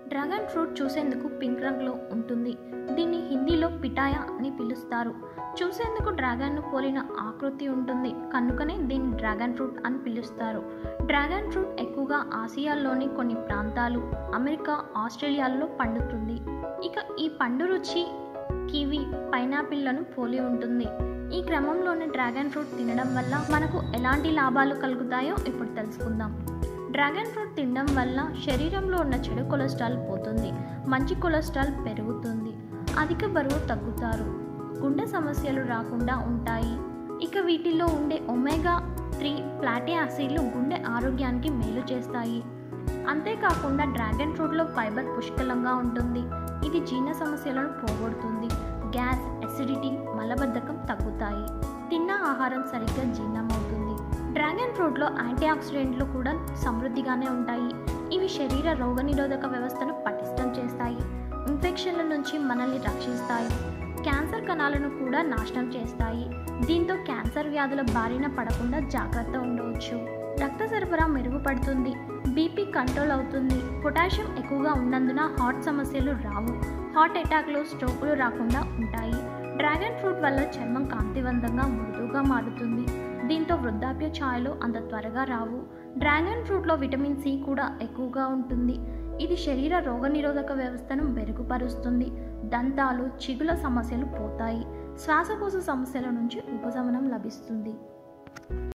Dragon fruit చూసేందుకు pink రంగులో ఉంటుంది. దీన్ని హిందీలో పిటాయా అని పిలుస్తారు. చూసేందుకు డ్రాగన్ను పోలిన ఆకృతి ఉంటుంది కనుకనే దీన్ని డ్రాగన్ ఫ్రూట్ అని పిలుస్తారు. డ్రాగన్ ఫ్రూట్ ఎక్కువగా ఆసియాలోని కొన్ని ప్రాంతాలు, అమెరికా, ఆస్ట్రేలియాలో పండుతుంది. ఇక ఈ పండు రుచి కివి, పైనాపిల్లను పోలి ఉంటుంది. ఈ క్రమంలోనే డ్రాగన్ ఫ్రూట్ తినడం వల్ల మనకు ఎలాంటి లాభాలు కలుగుతాయో ఇప్పుడు తెలుసుకుందాం. డ్రాగన్ ఫ్రూట్ తినడం వల్ల శరీరంలో ఉన్న చెడు కొలెస్ట్రాల్ పోతుంది, మంచి కొలెస్ట్రాల్ పెరుగుతుంది, అధిక బరువు తగ్గుతారు, గుండె సమస్యలు రాకుండా ఉంటాయి. ఇక వీటిలో ఉండే ఒమేగా-3 ఫ్యాటీ యాసిడ్లు గుండె ఆరోగ్యానికి మేలు చేస్తాయి. అంతేకాకుండా డ్రాగన్ ఫ్రూట్లో ఫైబర్ పుష్కలంగా ఉంటుంది. ఇది జీర్ణ సమస్యలను పోగొడుతుంది. గ్యాస్, ఎసిడిటీ, మలబద్ధకం తగ్గుతాయి. తిన్న ఆహారం సరిగ్గా జీర్ణమవుతుంది. డ్రాగన్ ఫ్రూట్లో యాంటీ ఆక్సిడెంట్లు కూడా సమృద్ధిగానే ఉంటాయి. ఇవి శరీర రోగనిరోధక వ్యవస్థను పటిష్టం చేస్తాయి, ఇన్ఫెక్షన్ల నుంచి మనల్ని రక్షిస్తాయి, క్యాన్సర్ కణాలను కూడా నాశనం చేస్తాయి. దీంతో క్యాన్సర్ వ్యాధుల బారిన పడకుండా జాగ్రత్త ఉండవచ్చు. రక్త సరఫరా మెరుగుపడుతుంది, బీపీ కంట్రోల్ అవుతుంది. పొటాషియం ఎక్కువగా ఉన్నందున హార్ట్ సమస్యలు రావు, హార్ట్ అటాక్లు, స్ట్రోకులు రాకుండా ఉంటాయి. డ్రాగన్ ఫ్రూట్ వల్ల చర్మం కాంతివంతంగా, మృదువుగా మారుతుంది. దీంతో వృద్ధాప్య ఛాయలు అంత త్వరగా రావు. డ్రాగన్ ఫ్రూట్లో విటమిన్ సి కూడా ఎక్కువగా ఉంటుంది. ఇది శరీర రోగనిరోధక వ్యవస్థను మెరుగుపరుస్తుంది. దంతాలు, చిగుల సమస్యలు పోతాయి. శ్వాసకోశ సమస్యల నుంచి ఉపశమనం లభిస్తుంది.